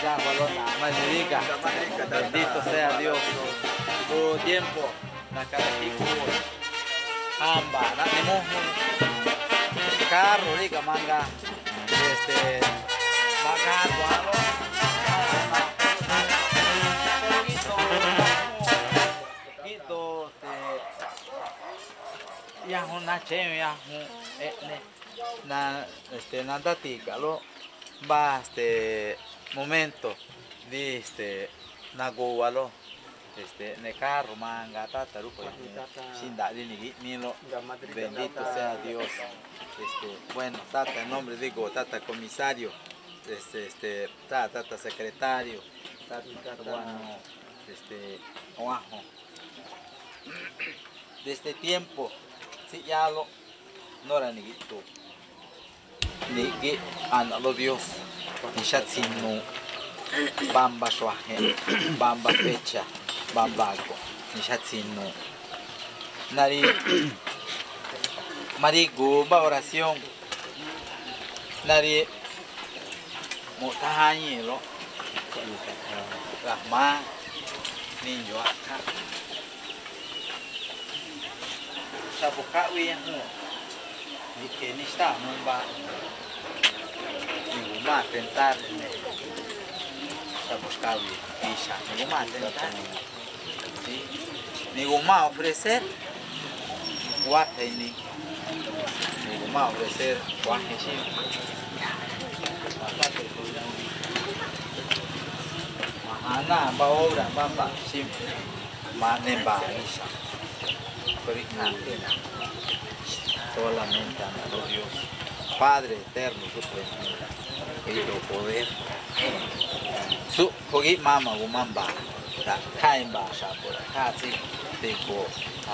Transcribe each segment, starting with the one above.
ya, Balona, Magnifica. Bendito sea Dios. Tu tiempo, la carajico, amba, la carro, rica manga, carro, ya una chévere, ya nada tica, lo va momento de nagualo ne carro manga tataruco sin darle ni lo bendito sea Dios. Bueno, tata en nombre digo tata comisario, tata secretario, tata bueno, oajo. De este tiempo si ya lo no era ni tú ni que lo Dios ni sino bamba suaje bamba fecha bambaco ni sino nari marigo ba oración nari motahañi lo rahma niño acá sabuka wiyangu ni que ni está mumba ni guma tentar buscar isha ni guma tentar ni guma ofrecer guate ni guma ofrecer guate sí ana ba obra bamba sim manemba isha solamente a Dios Padre eterno supremo y poder su pogi mama gumamba ta kaimba shapura katsi tipo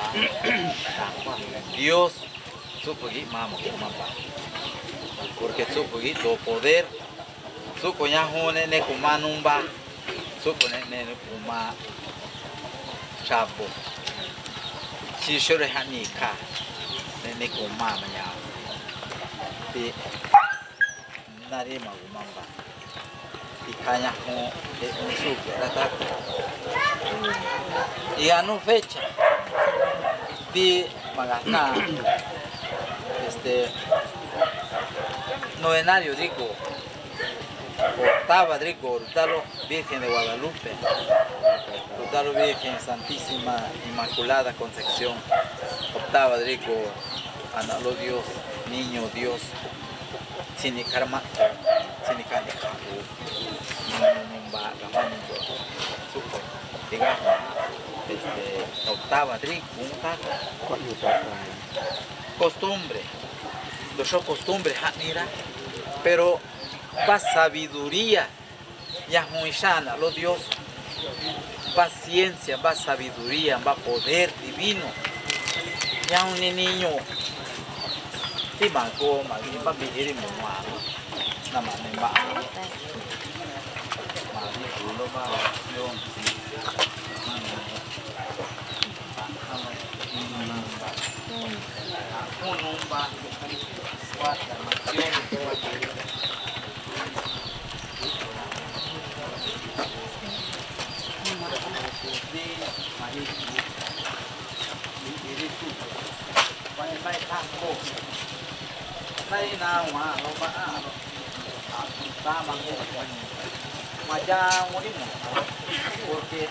Dios su pogi mama gumamba porque su pogi do poder su coñajone ne kumanumba su pone ne kuma chapo si sure hanika ne kuma manya ti narima gumamba ikanya ho su rata y a no fecha di magana novenario digo octava digo Rutalo Virgen de Guadalupe, Rutalo Virgen Santísima Inmaculada Concepción, octava digo Analo Dios, Niño Dios, Sinikarma, Sinikanikapu, Numba, Gamando, Supo, digamos, octava digo, costumbre, lo costumbre, mira, pero va sabiduría, Yahmuishana, lo Dios, va ciencia, va sabiduría, va poder divino. Ya un niño, ti manco, va vivir en mundo, nada más me va. Porque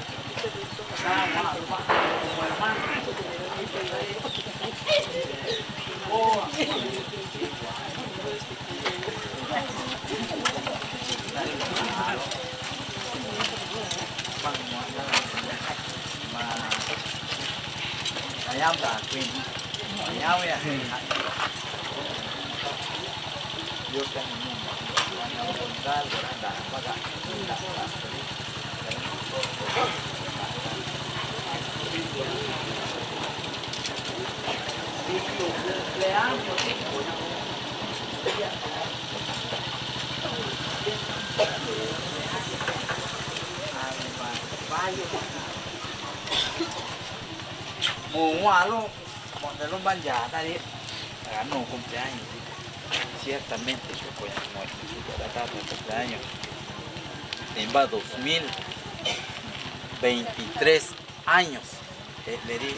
Mualo, cuando lo van ya, nadie ganó cumpleaños. Ciertamente yo voy a morir, cumpleaños. Nimba 2023 años. Leri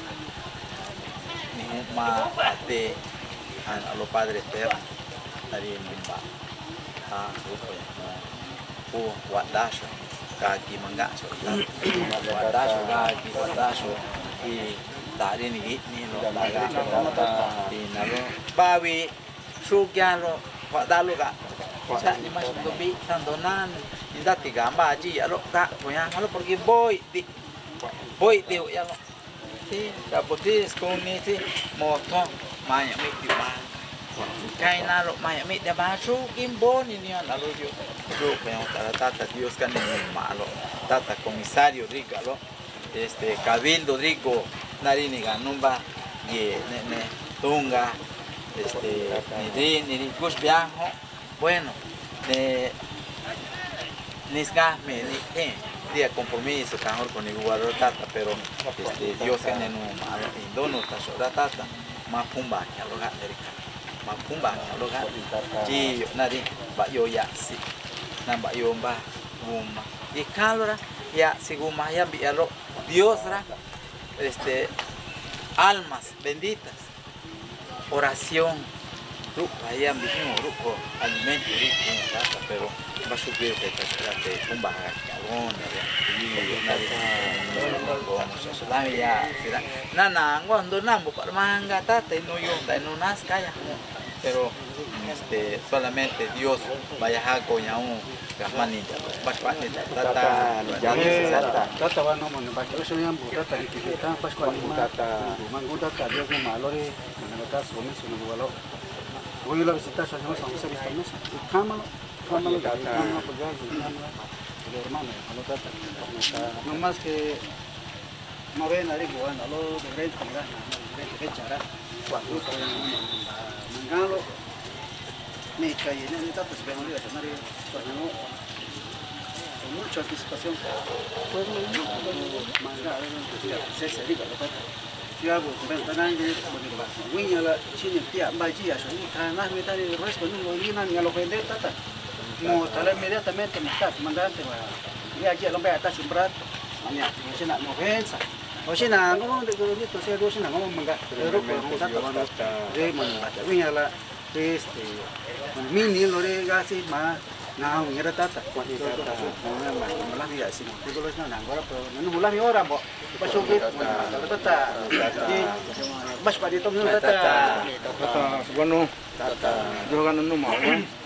ninguma de a los padres eternos. Dari nimba. Grupo Wadasho. Kaki mangaso. Wadasho. Y dari ni lo laga. Y nalo. Bawi. Sugyalo. Wadalo ka. Sa ni mas dobi tandonan. Inda tiga baji alo ka. Punya alo pergi boy di ya lo. Si dapotis kuni si moto maya mi di ba. Kay nalo maya mi de ba sukim bon ini alo yo. Yo punya tata Dios kan ni malo. Tata comisario Rico Cabildo Rico narini ganumba ye ne tunga ni Gus Bianjo, bueno, nisgame ni día compromiso mejor con el guardar tata, pero Dios en un malo indono tasora tata, más pumba que lo gaterica, más pumba que lo gaterica, chi nari ba yo ya si, namba yo ba guma, y calora ya si guma ya bialo Dios ra, almas benditas. Oración, ahí han visto grupo alimento rico, pero va a subir de un bajarón, nana, cuando namo para manga tata y no yo, no nas calla, pero solamente Dios vaya a coña un gasmanita, pas tata, tata va no mano, baca eso ya tata y que está pas tata, mango tata Dios no malo re, nada suami suami gualo, voy a la visita yo no sabemos si está mesa, cámalo tata, pues ya el hermano, malo tata, no más que no ven a rico, no lo de rey con de echara, cuatro mangalo, me cae en el tata se ve muy bien, mucha anticipación. Pues manga, se diga lo que si hago ventana de wiña la chini tía vaya eso y cada vez me el resto no ni a lo vender tata. Mo tal inmediatamente me está mandante ya aquí lo vea está un rato. Mañana si no venza. O si no no de que esto sea dos no manga. Pero por tata manga. Wiña la mini lo de gasi más nah, mira tata, cuando tata, malah dia sini. Itu kalau sana, gua apa? Mana bulan ni orang, bo. Pasuk tata, bas pada itu tata. Tata, sebenarnya tata. Jangan nunu mau.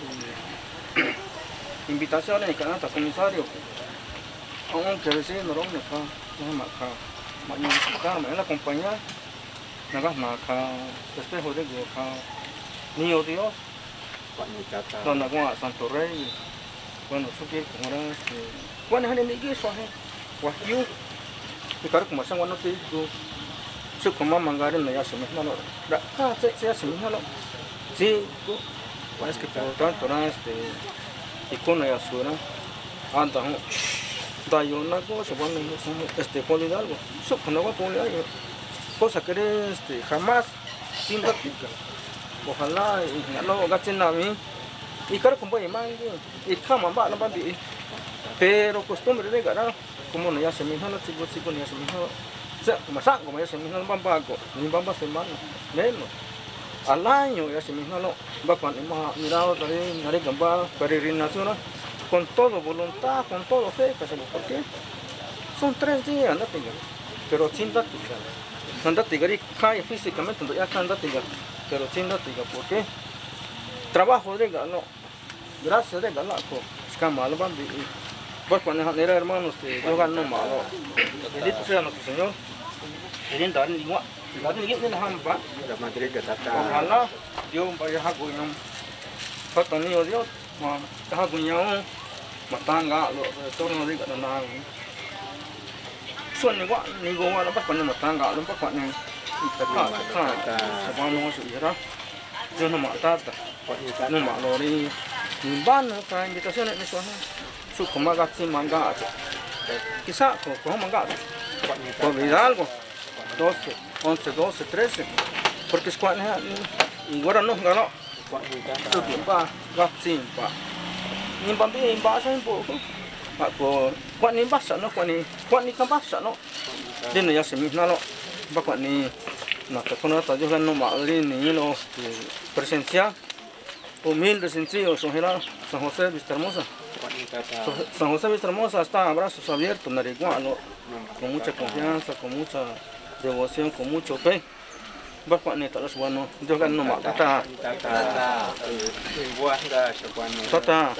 Invitasi orang ni kan atas komisario. Orang kerja norong ni kan, maka, maknya kita, mana kompanya, naga maka, pasti hodek gua kan, ni odio. Donde con Santo Rey, bueno, subir como era bueno, es el guiso, guayu, y claro, como se bueno, tú, su como mangar en la ya se me no, se hace mismo, sí, tú, es que por tanto, icono ya suena, anda, da yo una cosa, bueno, pone algo, su cuando va a poner algo, cosa que jamás, sin práctica. Ojalá no gasten a mí y claro como hay mango y cama va no va bien pero costumbre de ganar como no ya se me no chico ni ya se me no sea como saco como ya se me no van pago ni van a semana menos al año ya se me no va cuando hemos mirado también haré gamba peregrinación con todo voluntad con todo fe que se lo porque son 3 días no tengo pero sin práctica anda tigari cae físicamente ya anda tigari pero sin práctica porque trabajo de gano gracias de gano escama lo van por cuando era hermanos que yo gano malo bendito sea nuestro Señor queriendo dar ni gua ni ni na hamba da madre que tata ojalá Dios vaya a cuidar foto ni Dios ma ta cuidar matanga lo torno de gano suon ni gua lo pas cuando matanga lo pas cuando tata sabano su ira yo no matata no malori nimban ka invitación en eso su como gatti manga quizá como manga por algo 12 11 12 13 porque es cuando y ahora no ganó su tiempo gatti pa nimban bien va a ser un poco Aku kuat ni basa no kuat ni kan basa no. Dia ni ya semina no. Ba kuat ni na ta kono ta jo no ma ni no presencia humilde sencillo son San José Vista Hermosa. San José Vista Hermosa está a brazos abiertos, nariguano, con mucha confianza, con mucha devoción, con mucho fe. Va kuat ni ta los bueno, Dios kan no ma ta. Tata.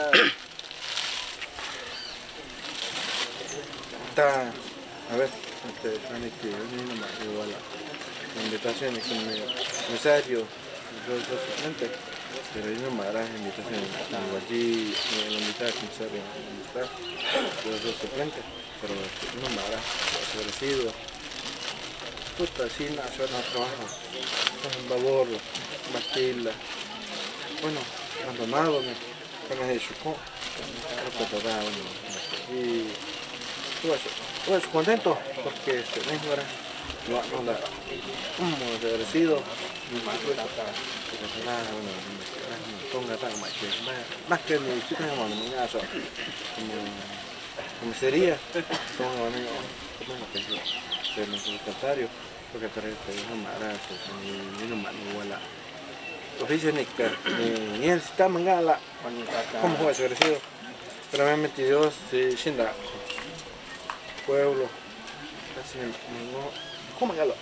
A ver, Juan, que no más igual la invitación es un emisario, yo suplente, pero yo no me hará invitación, allí la mitad de comisario, yo soy suplente, pero no me hará, agradecido, puta, así nació no trabajo, un babor, Bastilla, bueno, abandonado, con el chucón, creo que te da, y pues contento porque ahora no la agradecido más que mi chica como sería como que el secretario porque no me no me igual oficio ni él está mangala como fue agradecido pero realmente Dios sin la pueblo, casi no, ¿cómo galo?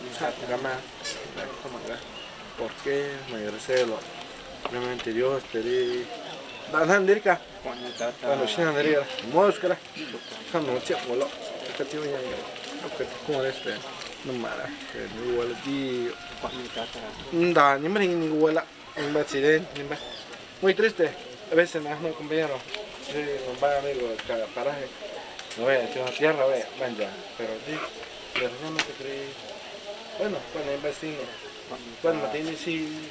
¿Por qué me agradecelo? Realmente Dios te di. Dan dirka. Cuando se han diría, moscara. Cuando no checo lo, que te voy a ir. ¿Cómo no mara, que igual di. Da, ni me ni igual, un accidente, ni más. Muy triste. A veces me un compañero, nos va a ver cada paraje. No voy a decir una tierra, vaya, pero sí, pero no me creí. Bueno, cuando el vecino, cuando me tiene sí,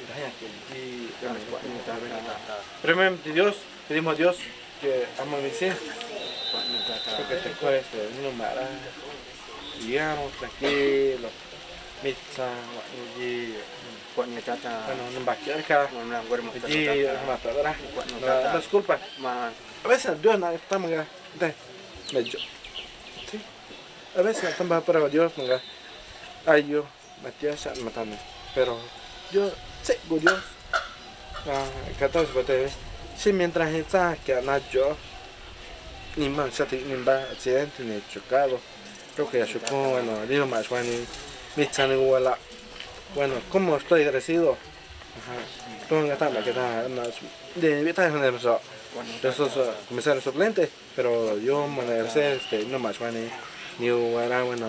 primeramente Dios, pedimos a Dios que ama a mis hijos, porque te cuesta, no me hará, digamos, tranquilo, pizza, y bueno, no va a quedar acá, y matadora, no disculpa, a veces Dios no está muy grande. Medio. Sí. A veces estamos para Dios, manga. Ay, yo, Matías, matando. Pero yo sé que Dios, 14 botellas. Si mientras está que a yo, ni más, ni va accidente, ni chocado. Creo que ya chocó, bueno, digo más, bueno, mi chan igual. Bueno, ¿cómo estoy agradecido? Todo en la que está, de mi vida es eso. Yo soy comisario suplente, pero yo me agradece no más ni era bueno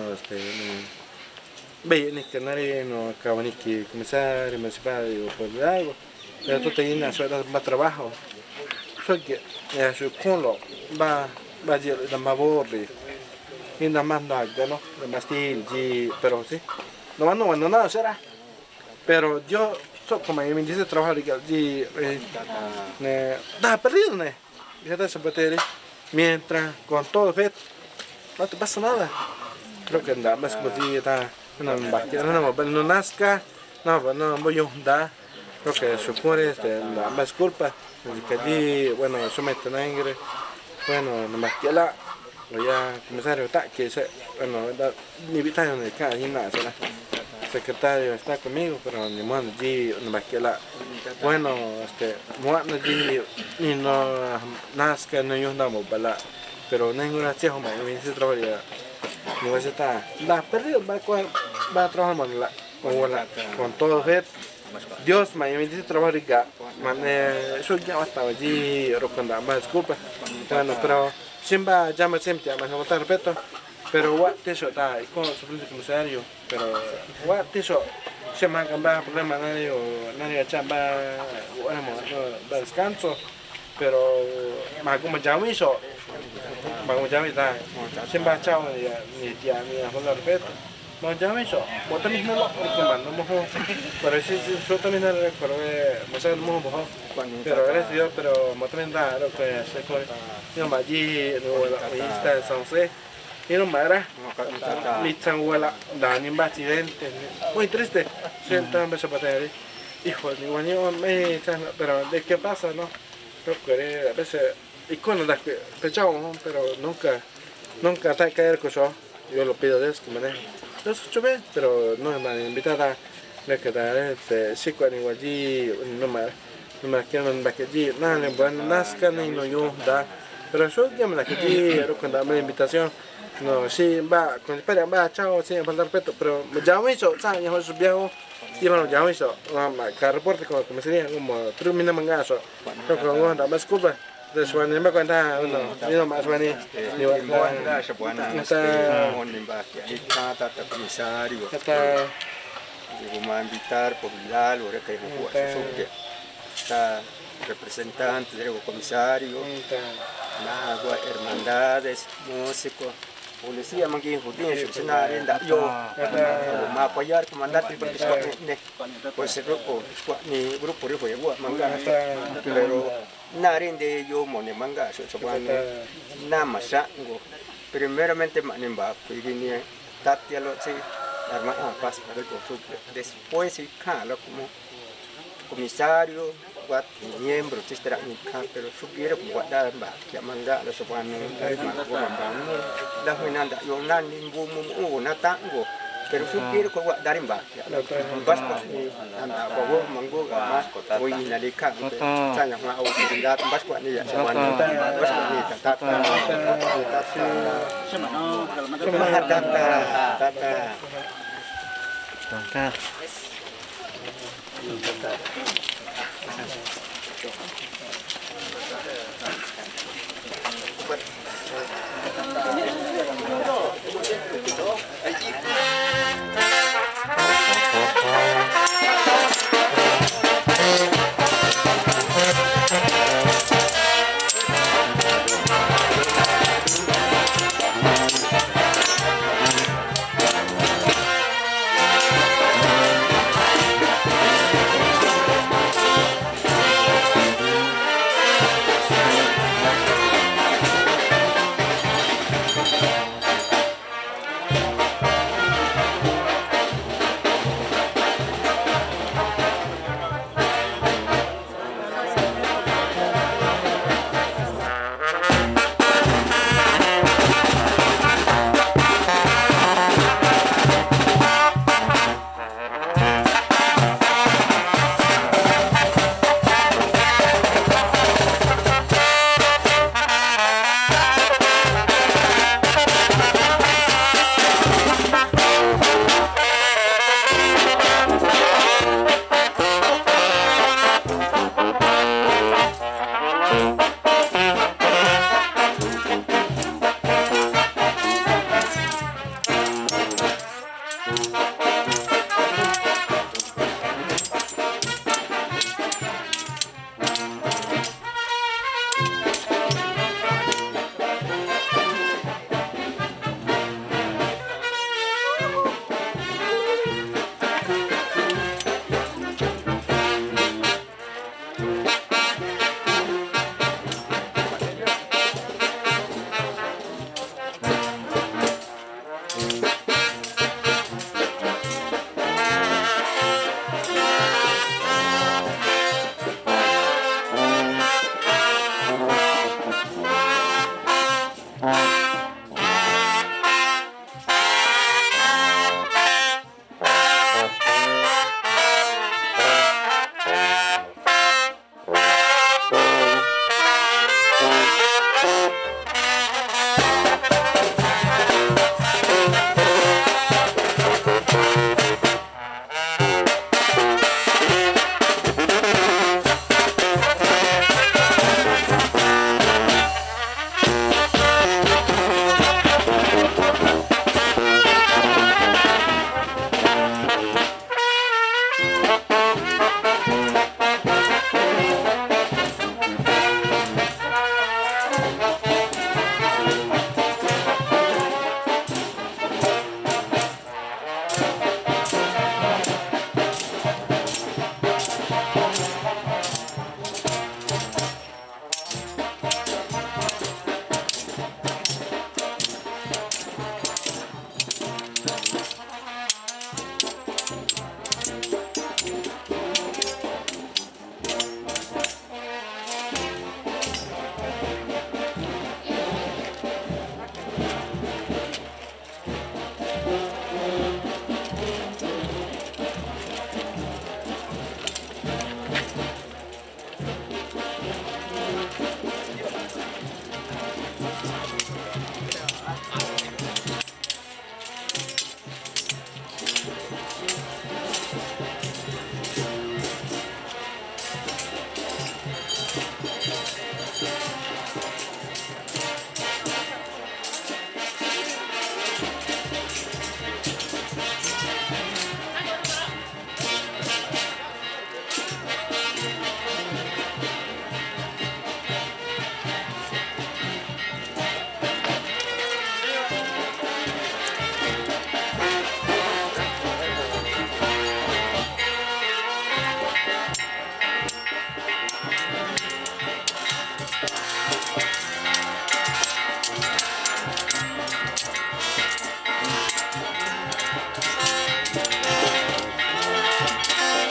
ve ni que nadie no acaba ni que comisario municipal o por algo, pero tú te llenas más trabajo. Soy que ya su con va a ir más borre y nada más nada, ¿no? Más til, pero sí, no nada será, pero yo como me dice trabajar allí, nada perdido, fíjate ese batería, mientras con todo fe, no te pasa nada. Creo que nada más como si está, no nazca, no voy a andar, creo que supone nada más culpa, que allí, bueno, somete sangre, bueno, no más que la, voy a comisario, que bueno, ni vital en el caso, ni nada, será. Secretario está conmigo, pero ni modo allí no va a la bueno, modo allí ni no nazca no yo andamos para pero ninguna chica me dice trabajar no va a estar la perdido va a trabajar con todo fe Dios me dice trabajar eso ya estaba allí rocando más disculpa bueno pero siempre llama siempre más no te respeto pero what eso está con suplente comisario pero what eso se me han problema nadie chamba bueno descanso pero más como ya me hizo está siempre chao ni tía ni a falta respeto más ya me hizo vos también no lo recomendamos mejor pero si yo también no recuerdo me sale muy mejor pero gracias Dios pero más también da lo que se puede yo me allí no está el San y no me era mi changuela da ni un accidente muy triste siento en vez de hijo ni bueno me pero de qué pasa no creo que a veces icono da pechao, pero nunca está caer con yo. Yo lo pido de eso, que me deje. Yo soy chuve, pero no me han invitado a quedar sí con igual allí, no me quieren ver que allí, nada, bueno, nazca ni no yo da, pero yo ya me la que allí, cuando dame la invitación, no, sí, va, con espera, va, chao, sí, falta respeto, pero ya me hizo, ¿sabes? Ya me hizo viejo, y bueno, ya me hizo, cada reporte como sería, como termina mangazo, yo con una más culpa. De suani me cuenta uno, ni más suani, ni Buona, buona, comisario. Vamos a invitar por Vidal, ahora que está representante del comisario, agua, hermandades, músicos, policía, manguín, judío, funcionario, yo, más apoyar, comandante, porque pues el grupo, ni grupo de juego, manga, pero narin de yo, mone manga, so nada más, primeramente, manimba, y Tatia lo sí, arma pasa para el consulta. Después sí, como comisario, miembro, etcétera, pero supiera guardar que manga los sopanos, la juinanda, yo nani, natango, pero supiera guardar en baja. Vasco, anda, bago, mango, mascota, voy a nalicar, saya ma autoridad, vasco ni ya, vasco ni tata.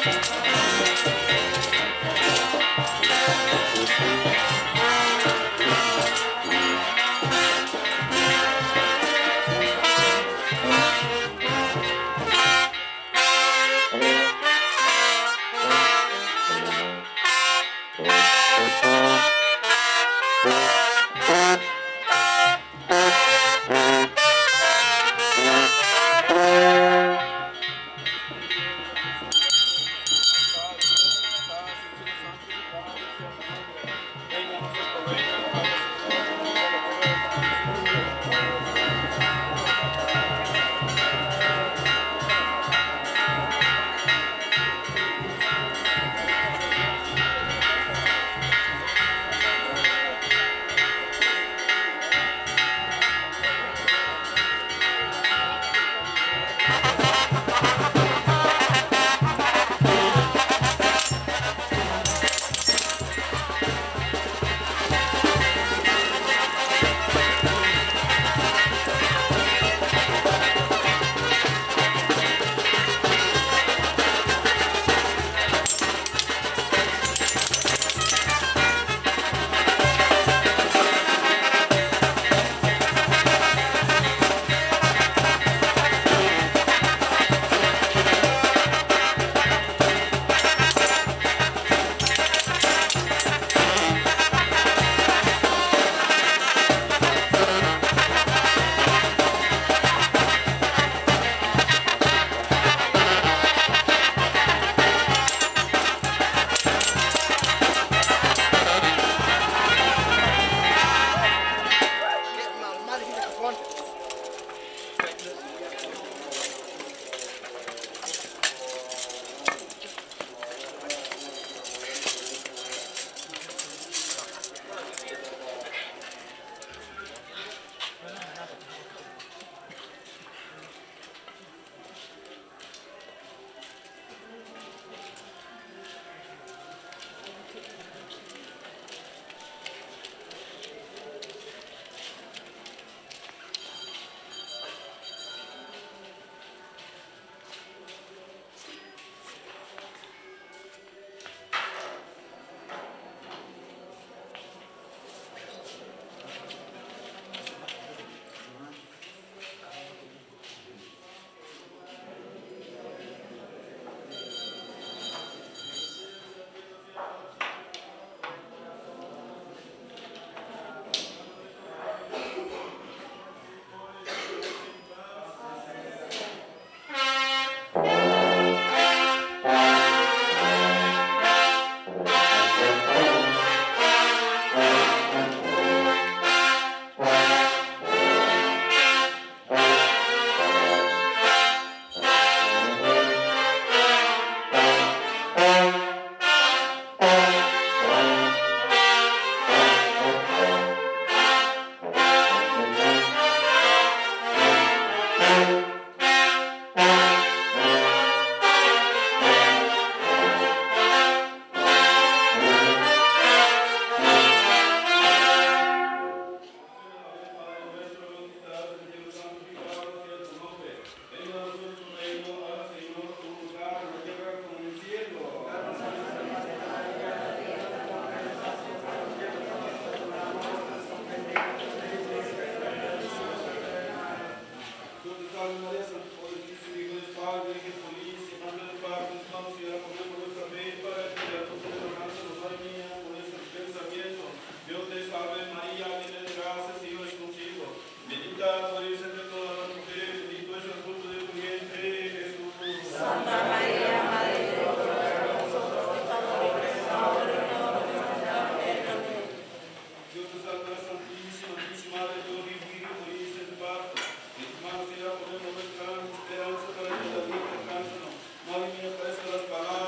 Padre, mía, parezca las palabras.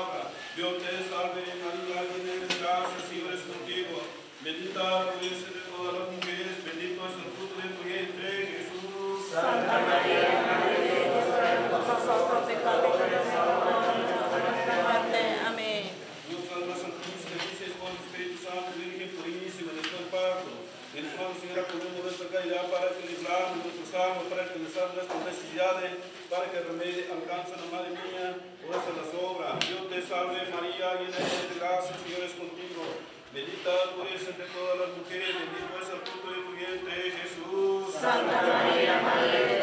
Bendita tú eres entre todas las mujeres, bendito es el fruto de tu vientre, Jesús. Santa María, Madre de